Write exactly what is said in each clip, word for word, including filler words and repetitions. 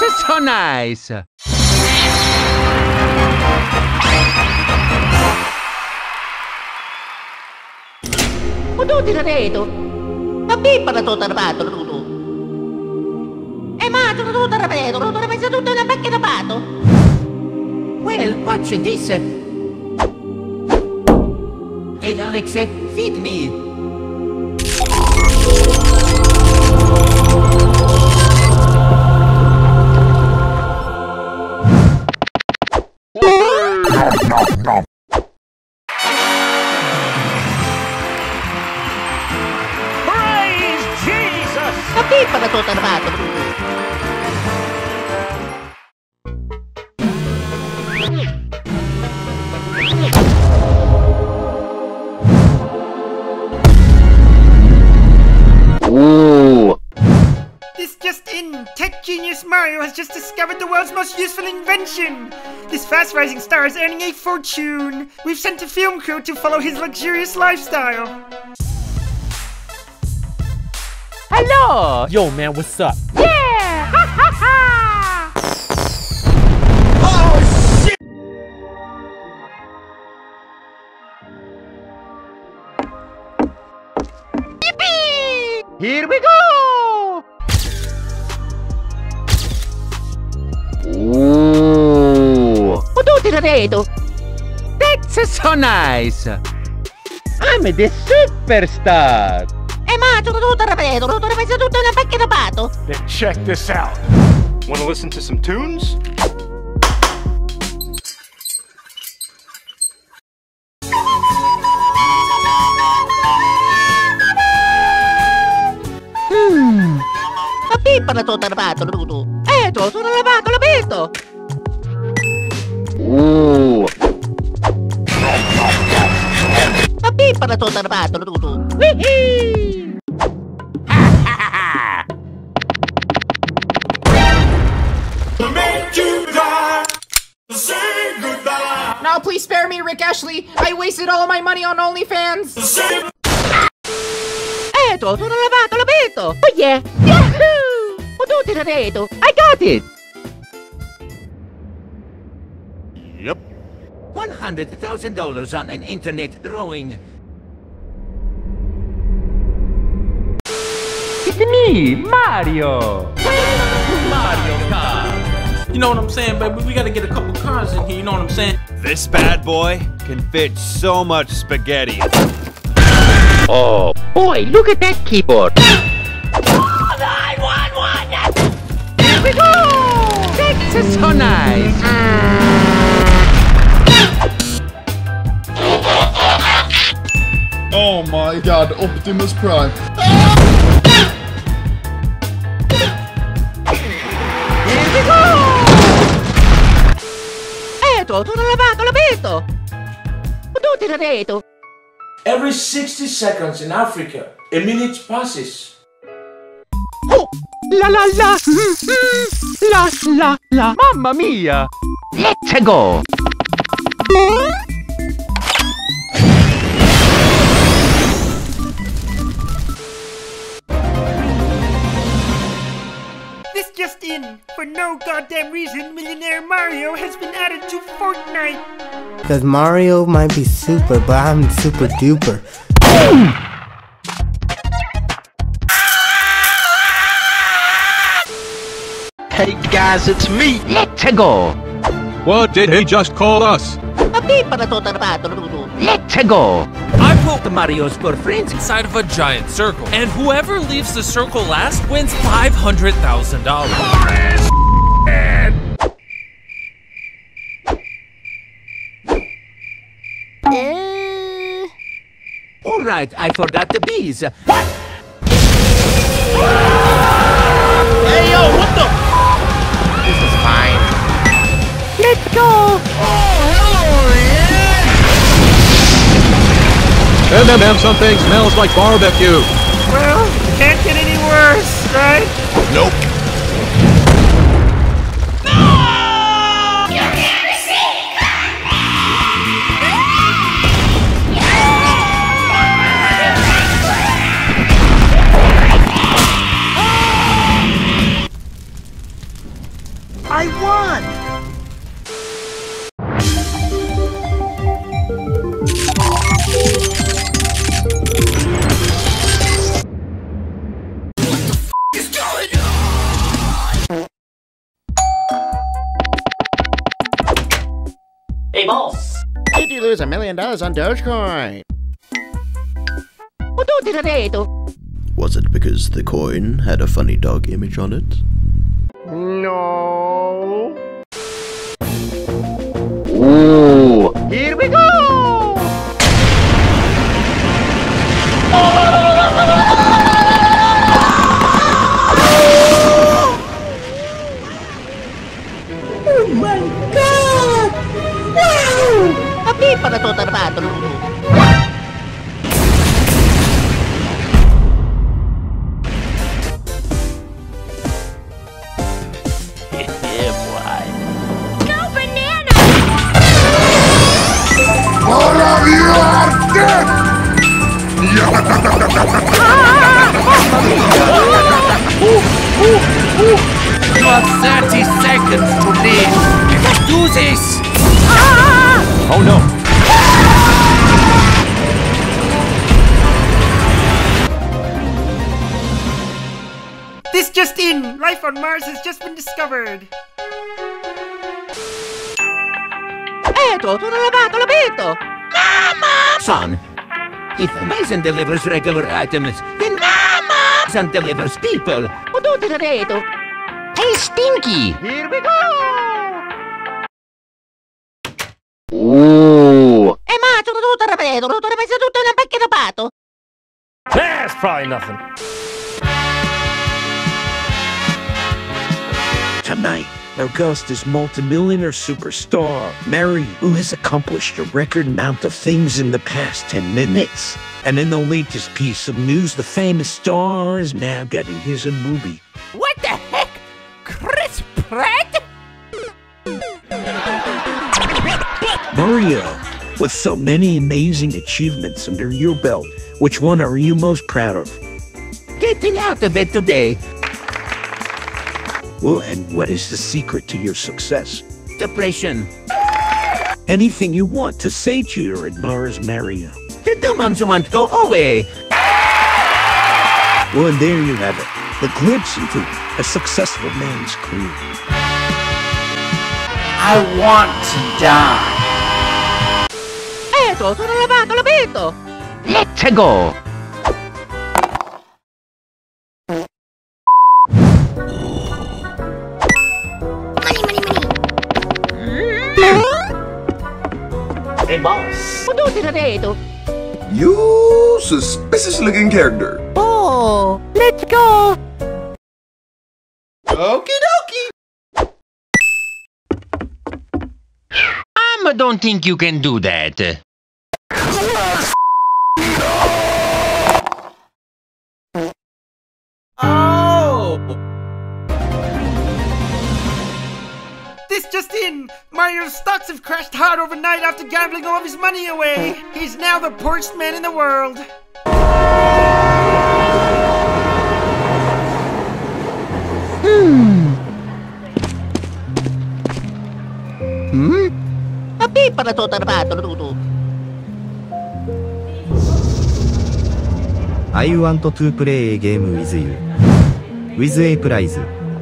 That's so nice. Udo tirareto. Ma pippa la tua tarpato, Rudo. E ma tu tu tarpato, Rudo, ne pensa tutto una pacca da pato. Well, what's this? Hey, Alex, feed me. Praise Jesus! Ma pippa la tua tarpato, Rudo. Ooh. This just in! Tech genius Mario has just discovered the world's most useful invention! This fast-rising star is earning a fortune! We've sent a film crew to follow his luxurious lifestyle! Hello. Yo, man, what's up? Yeah. Ha ha ha. Here we go! Ooh! Udo tirareto. That's so nice! I'm the superstar! E ma tu tu tarpato, Rudo, ne pensa tutto una pacca da pato. Then check this out. Wanna listen to some tunes? Ma pippa la tua tarpato, Rudo. Eh, tu sono lavato, l'ho visto. Ooh! Ma pippa la tua tarpato, Rudo. Wihee! Now please spare me, Rick Ashley. I wasted all my money on OnlyFans. Eh, tu sono lavato, l'ho visto. Oh yeah! Yahoo! Udo tirareto. I got it! Yep. one hundred thousand dollars on an internet drawing. It's me, Mario! Mario Kart. You know what I'm saying, baby? We gotta get a couple cars in here, you know what I'm saying? This bad boy can fit so much spaghetti. Oh boy, look at that keyboard! nine one one! Here we go! That's so nice! Oh my god, Optimus Prime. Here we go! Eh, tu sono lavato, l'ho visto. Udo tirareto. Every sixty seconds in Africa, a minute passes. Oh! La la la! Mm, mm, la la la! Mamma mia! Let's go! This just in! For no goddamn reason, Millionaire Mario has been added to Fortnite! Because Mario might be super, but I'm super duper. Hey guys, it's me! Let's go! What did he just call us? Ma pippa la tua tarpato, Rudo. Let's go! I put the Marios for friends. Inside of a giant circle, and whoever leaves the circle last wins five hundred thousand dollars. Eh... All right, I forgot the bees. Hey yo, what the? This is fine. Let's go! M M M something smells like barbecue. Well, can't get any worse, right? Nope. I won! Hey, boss! Did you lose a million dollars on Dogecoin? What did I do? Was it because the coin had a funny dog image on it? No. Ooh! Here we go! Oh my God! Wow! Tapi para to tarbato luto. Yeah, boy. No banana! All of you are dead! You have thirty seconds to live. Do this! Oh no! This just in! Life on Mars has just been discovered! Eto, sono lavato l'abito! Mama! Son, if Mason delivers regular items, then Mama delivers people. What did I do? Hey, Stinky! Here we go! Ooh! Eh, ma sono tutto rapido, non ho messo tutto in un pacchetto pato! That's probably nothing. Tonight, our guest is multimillionaire superstar Mary, who has accomplished a record amount of things in the past ten minutes. And in the latest piece of news, the famous star is now getting his own movie. What the heck? Chris Pratt? Mario, with so many amazing achievements under your belt, which one are you most proud of? Getting out of bed today. Well, and what is the secret to your success? Depression. Anything you want to say to your admirers, Mario? The demons want to go away. Well, and there you have it. The glimpse into a successful man's career. I want to die. Eto, sono lavato l'abito! Let's go! Hey, boss! What did I do? You suspicious looking character. Oh, let's go! Okie dokie! I don't think you can do that. Oh! This just in! Mario's stocks have crashed hard overnight after gambling all of his money away. He's now the poorest man in the world. Hmm. Hmm? Tapi para to tarbato luto. I want to play a game with you. With a prize.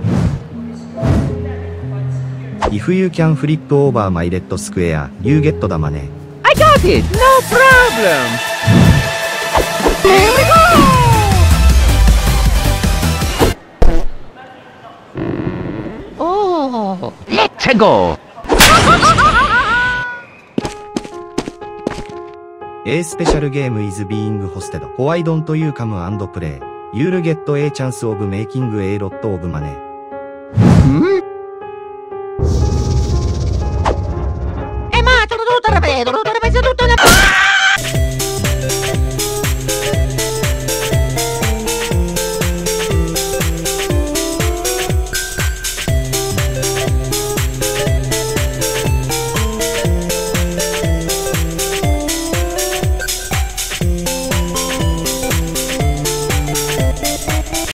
If you can flip over my red square, you get the money. I got it! No problem! Here we go! Oh! Let's go! A special game is being hosted. Why don't you come and play? You'll get a chance of making a lot of money.